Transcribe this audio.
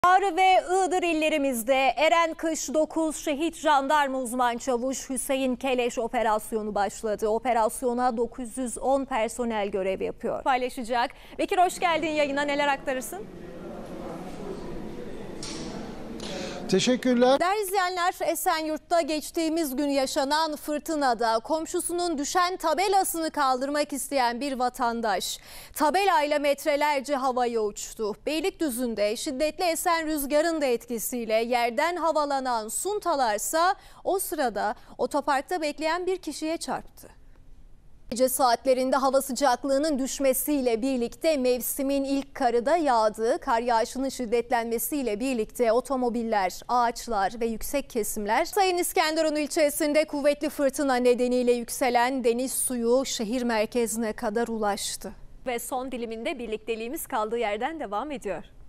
Ağrı ve Iğdır illerimizde Erenkış 9 şehit jandarma uzman çavuş Hüseyin Keleş operasyonu başladı. Operasyona 910 personel görev yapıyor. Paylaşacak. Bekir hoş geldin yayına, neler aktarırsın? Teşekkürler. Değerli izleyenler, Esenyurt'ta geçtiğimiz gün yaşanan fırtınada komşusunun düşen tabelasını kaldırmak isteyen bir vatandaş tabelayla metrelerce havaya uçtu. Beylikdüzü'nde şiddetli esen rüzgarın da etkisiyle yerden havalanan suntalarsa o sırada otoparkta bekleyen bir kişiye çarptı. Gece saatlerinde hava sıcaklığının düşmesiyle birlikte mevsimin ilk karı da yağdı. Kar yağışının şiddetlenmesiyle birlikte otomobiller, ağaçlar ve yüksek kesimler. Sayın İskenderun ilçesinde kuvvetli fırtına nedeniyle yükselen deniz suyu şehir merkezine kadar ulaştı. Ve son diliminde birlikteliğimiz kaldığı yerden devam ediyor.